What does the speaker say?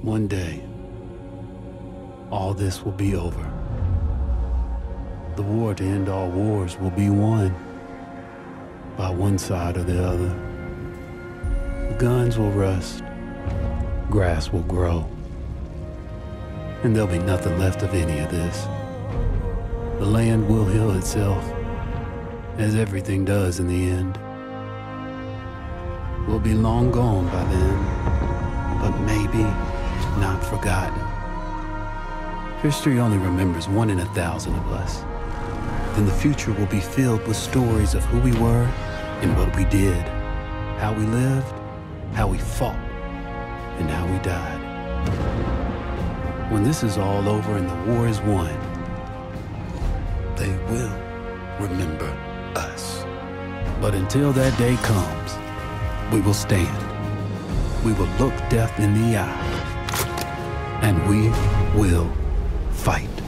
One day, all this will be over. The war to end all wars will be won by one side or the other. The guns will rust, grass will grow, and there'll be nothing left of any of this. The land will heal itself, as everything does in the end. We'll be long gone by then, but maybe not forgotten. History only remembers 1 in 1,000 of us. Then the future will be filled with stories of who we were and what we did, how we lived, how we fought, and how we died. When this is all over and the war is won, they will remember us. But until that day comes, we will stand. We will look death in the eye, and we will fight.